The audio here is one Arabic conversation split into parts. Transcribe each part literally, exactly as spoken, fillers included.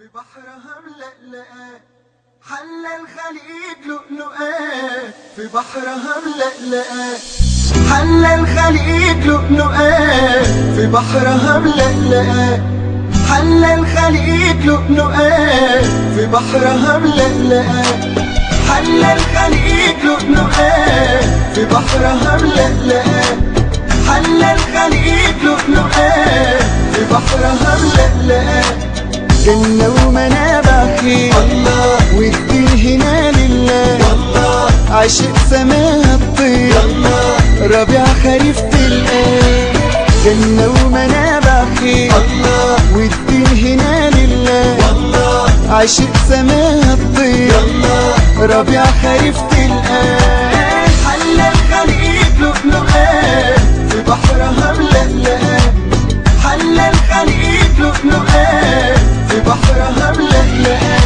بحرها ملألأة حل الخليج لؤلؤات، في بحرها ملألأة حل الخليج لؤلؤات، في بحرها ملألأة حل الخليج لؤلؤات، في بحرها ملألأة حل الخليج لؤلؤات، في بحرها ملألأة حل الخليج لؤلؤات، في بحرها ملألأة. جنة ومنابع خير الله، والدين هنا لله والله، عاشق سماها الطير الله، ربيع خريف تلقاه. جنة ومنابع خير الله، والدين هنا لله والله، عاشق سماها الطير الله، ربيع خريف تلقاه. حل الخليج لؤلؤات، في بحرها ملألأة حل الخليج لؤلؤات، في بحرها ملألأة.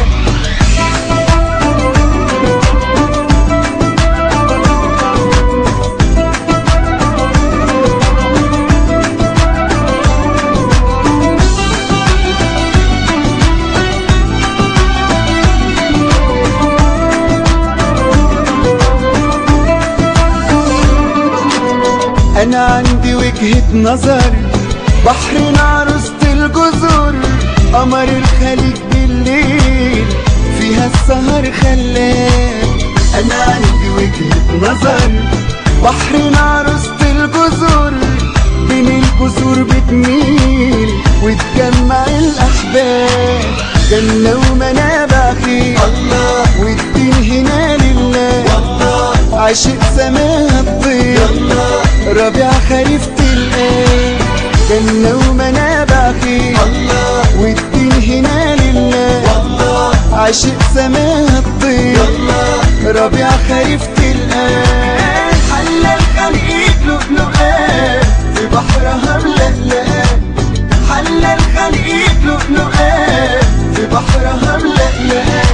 أنا عندي وجهة نظر، بحر عروسة الجزر، قمر الخليج بالليل فيها السهر خلاب. أنا عندي وجهة نظر، بحر عروسة الجزر، بين الجسور بتميل وتجمع الأحباب. جنة ومنابع خير الله، والدين هنا لله والله، عاشق سماها الطير الله، ربيع خريف تلقاه. جنة ومنابع خير الله، والدين هنا لله والله، عاشق سماها الطير الله، ربيع خريف تلقاه. حل الخليج لؤلؤات، في بحرها ملألأة حل الخليج لؤلؤات، في بحرها ملألأة.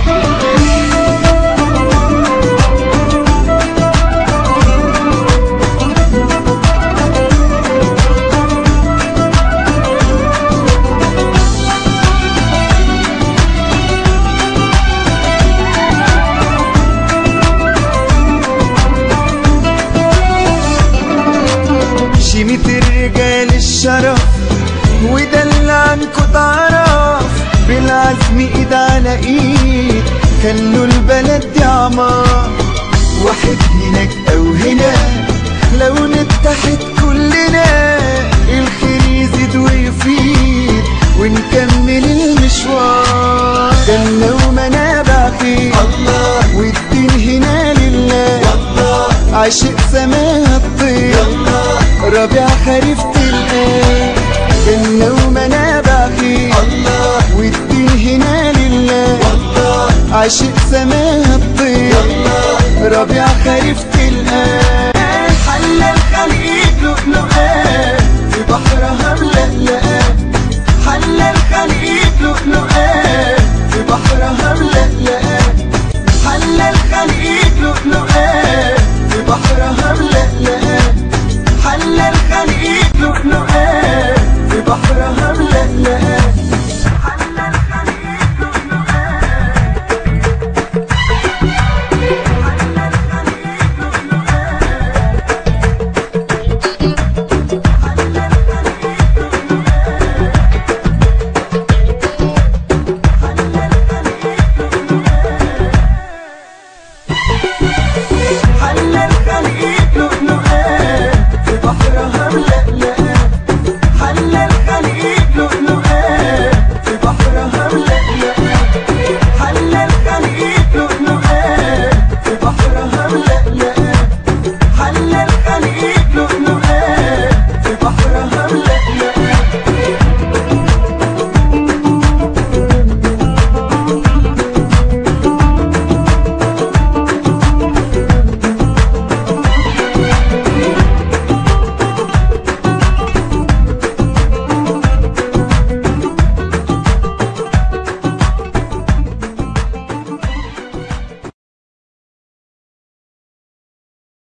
شيمة الرجال الشرف، وده اللي عنكو تعرف، بالعزم ايد على ايد خلوا البلد دي عمار. واحد هناك او هنا لو نتحد كلنا، الخير يزيد ويفيد ونكمل المشوار. جنة ومنابع خير الله، والدين هنا لله والله، عاشق سماها الطير الله، ربيع خريف تلقاه. جنة ومنابع خير الله، والدين هنا لله والله، عاشق سماها الطير الله، ربيع خريف تلقاه.